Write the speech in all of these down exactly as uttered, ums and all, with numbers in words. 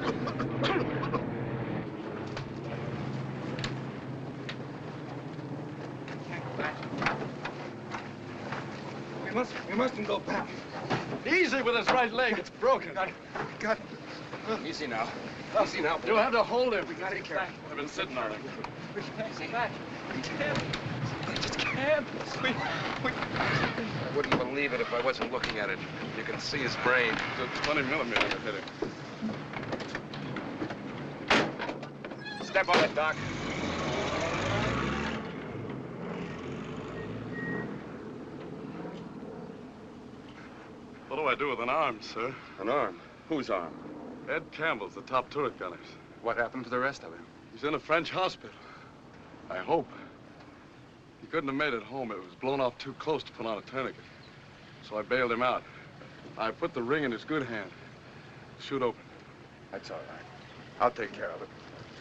We must, we mustn't go back. Easy with his right leg. It's broken. Got, got. Easy now. Easy now. You'll have to hold him. We gotta be careful. I've been sitting on him. We can't. Back. We can't. We just can't. We, we... I wouldn't believe it if I wasn't looking at it. You can see his brain. It's a twenty millimeter hit him. Step on it, Doc. What do I do with an arm, sir? An arm? Whose arm? Ed Campbell's, the top turret gunners. What happened to the rest of him? He's in a French hospital. I hope. He couldn't have made it home. It was blown off too close to put on a tourniquet. So I bailed him out. I put the ring in his good hand. Shoot open. That's all right. I'll take care of it.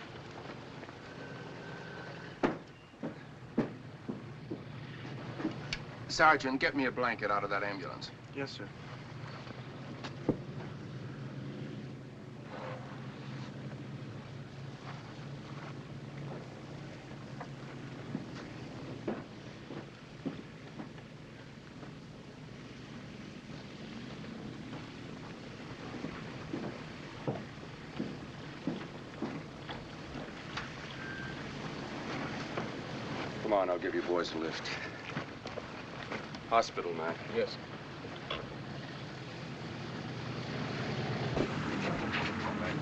Sergeant, get me a blanket out of that ambulance. Yes, sir. Come on, I'll give you boys a lift. Hospital, man. Yes.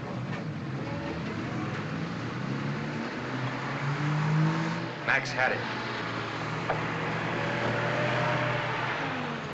Max had it.